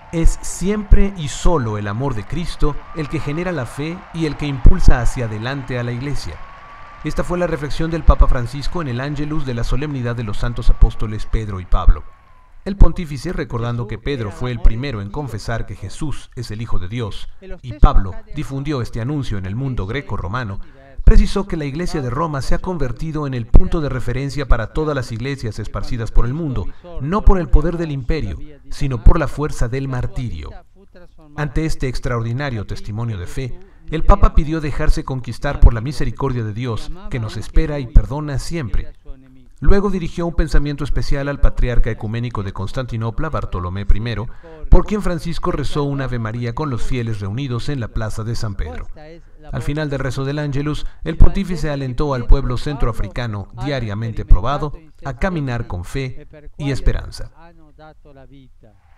Es siempre y solo el amor de Cristo el que genera la fe y el que impulsa hacia adelante a la Iglesia. Esta fue la reflexión del Papa Francisco en el Ángelus de la solemnidad de los santos apóstoles Pedro y Pablo. El pontífice, recordando que Pedro fue el primero en confesar que Jesús es el Hijo de Dios y Pablo difundió este anuncio en el mundo greco-romano, precisó que la Iglesia de Roma se ha convertido en el punto de referencia para todas las iglesias esparcidas por el mundo, no por el poder del imperio, sino por la fuerza del martirio. Ante este extraordinario testimonio de fe, el Papa pidió dejarse conquistar por la misericordia de Dios, que nos espera y perdona siempre. Luego dirigió un pensamiento especial al patriarca ecuménico de Constantinopla, Bartolomé I, por quien Francisco rezó un Ave María con los fieles reunidos en la plaza de San Pedro. Al final del rezo del Ángelus, el pontífice alentó al pueblo centroafricano, diariamente probado, a caminar con fe y esperanza.